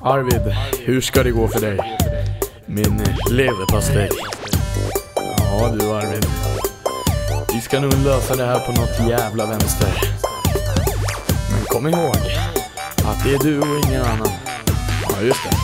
Arvid, hur ska det gå för dig? Min leverpastej. Ja du Arvid, vi ska nog lösa det här på något jävla vänster. Men kom ihåg att det är du och ingen annan. Ja just det.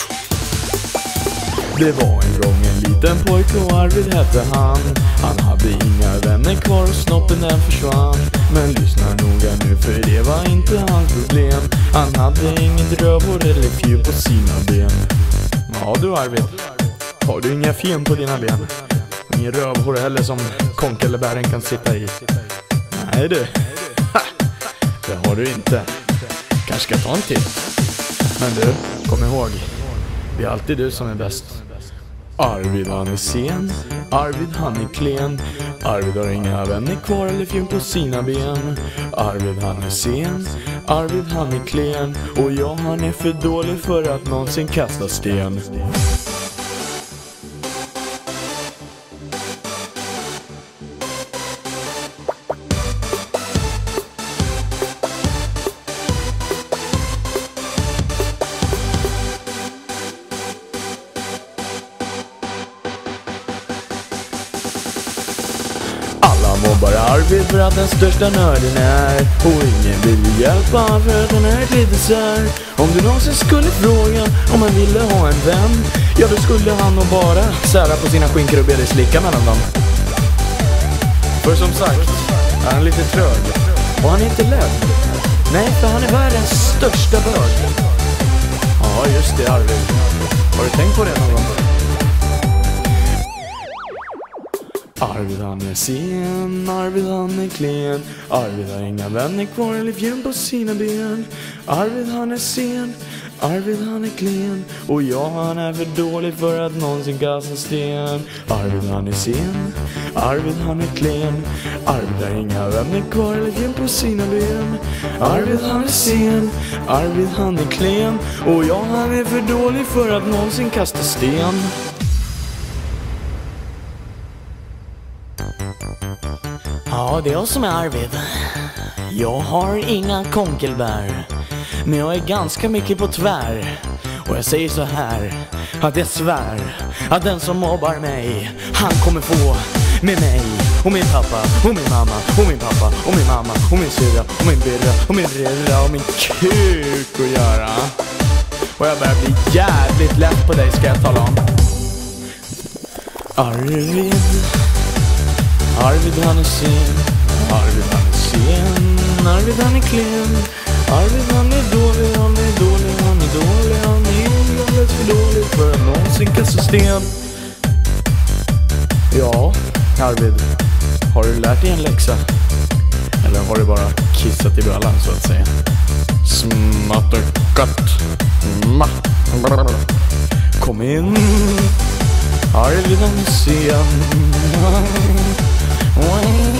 Det var en gång en liten pojke och Arvid hette han. Han hade inga vänner kvar och snoppen den försvann. Men lyssna noga nu för det var inte hans problem. Han hade ingen rövhår eller fjur på sina ben. Ja du Arvid, har du inga fjun på dina ben? Ingen rövhår heller som konk eller bären kan sitta i? Nej du, det har du inte. Kanske ska ta en till. Men du, kom ihåg, det är alltid du som är bäst. Arvid han är sen, Arvid han är klen. Arvid har inga vänner kvar eller fjun på sina ben. Arvid han är sen, Arvid han är klen. Och jag han är för dålig för att någonsin kasta sten. Alla mobbar Arvid för att den största nörden är. Och ingen vill hjälpa för att den är ett litet sär. Om du någonsin skulle fråga om han ville ha en vän, ja då skulle han nog bara sära på sina skinkor och be dig slicka mellan dem. För som sagt, är han lite trög. Och han är inte lädd. Nej, för han är världens största bög. Ja just det Arvid, har du tänkt på det någon gång? Arvid han är sen, Arvid han är klen. Arvid har inga vänner kvar eller fjun på sina ben. Arvid han är sen, Arvid han är klen. Och jag han är för dålig för att någonsin kasta sten. Arvid han är sen, Arvid han är klen. Arvid har inga vänner kvar eller fjun på sina ben. Arvid han är sen, Arvid han är klen. Och jag han är för dålig för att någonsin kasta sten. Ja, det är jag som är Arvid. Jag har inga konkelbär, men jag är ganska mycket på tvär. Och jag säger så här, att jag svär att den som mobbar mig, han kommer få med mig och min pappa och min mamma och min pappa och min mamma och min syra och min birra och min rilla och min kuk att göra. Och jag börjar bli jävligt lätt på dig, ska jag tala om. Arvid, Arvid han är sen, Arvid han är sen, Arvid han är klen. Arvid han är dålig, han är dålig, han är dålig, han är alldeles för dålig för att någonsin kasta sten. Ja, Arvid, har du lärt dig en läxa? Eller har du bara kissat i brallan så att säga? Smatterkatt. Kom in. Arvid han är sen.